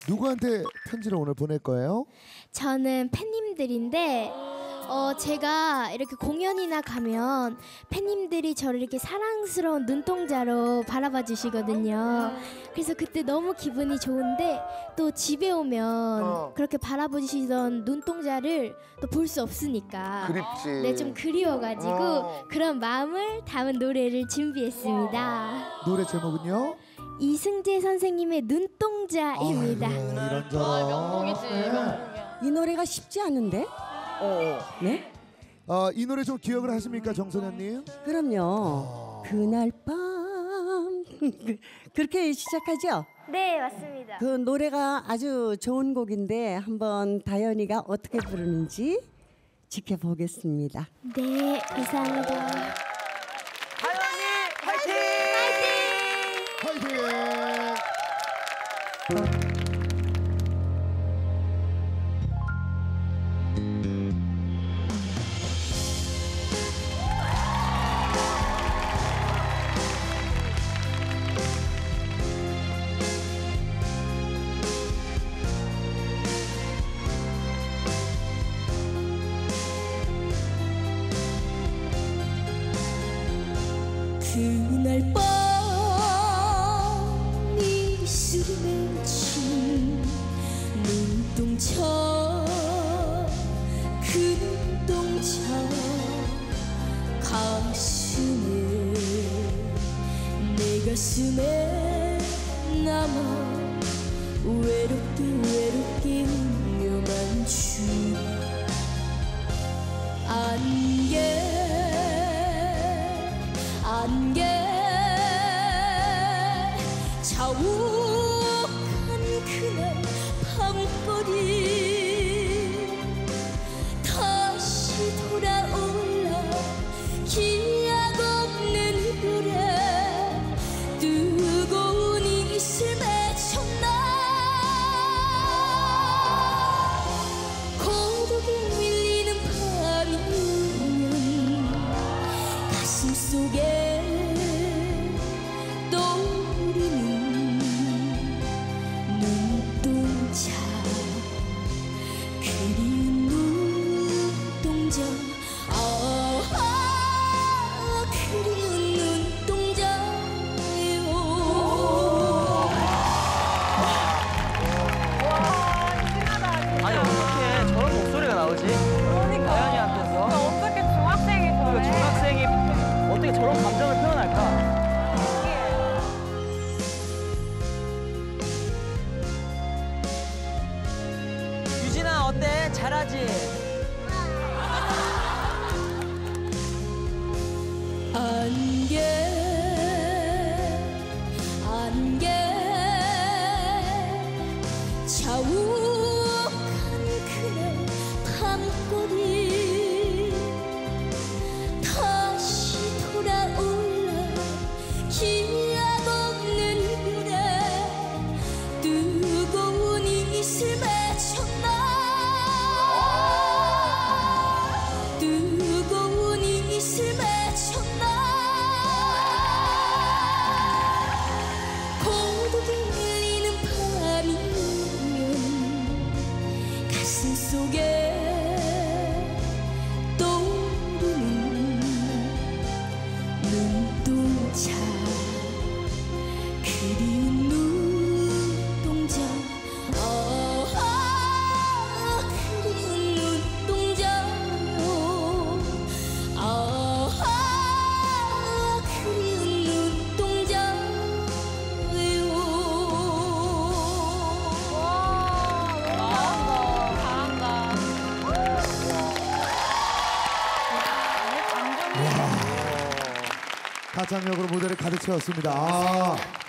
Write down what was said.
누구한테 편지를 오늘 보낼 거예요? 저는 팬님들인데 제가 이렇게 공연이나 가면 팬님들이 저를 이렇게 사랑스러운 눈동자로 바라봐 주시거든요. 그래서 그때 너무 기분이 좋은데 또 집에 오면 그렇게 바라봐 주시던 눈동자를 또 볼 수 없으니까 그립지. 네, 좀 그리워가지고 그런 마음을 담은 노래를 준비했습니다. 노래 제목은요? 이승재 선생님의 눈동자입니다. 이런저런. 명곡이지. 이 노래가 쉽지 않은데? 네? 이 노래 좀 기억을 하십니까, 정소녀님? 그럼요. 그날 밤 그렇게 시작하죠? 네, 맞습니다. 그 노래가 아주 좋은 곡인데 한번 다현이가 어떻게 부르는지 지켜보겠습니다. 네, 감사합니다. 다현이 화이팅! 화이팅! 그날 밤 이슬이 맺힌 눈동자 그 눈동자 가슴에 내 가슴에 남아 외롭게 운명한 주 안개 자욱한 그날 밤거리 다시 돌아올라 기약 없는 노래 뜨거운 이슬 맺혔나 고독이 밀리는 밤이면 가슴 속에 떠오르는 눈동자 그리운 눈동자 그리운 눈동자요. 아니 어떻게 저런 목소리가 나오지? 그러니까. 다현이한테서 어떻게 중학생이 그 저래? 중학생이 어떻게 저런 감정을 표현할까? 유진아 어때? 잘하지? 안개 자욱한 그날 밤거리 다시 돌아올라 기약 없는 노래 뜨거운 이슬 맺혔나 뜨거운 이슬 맺혔나 고독이 밀리는 밤이면 가슴 속에 떠오르는 눈동자 그리운 눈동자 그리운 눈동자요. 그리운 눈동자요. 잘한다. 가창력으로 무대를 가득 채웠습니다.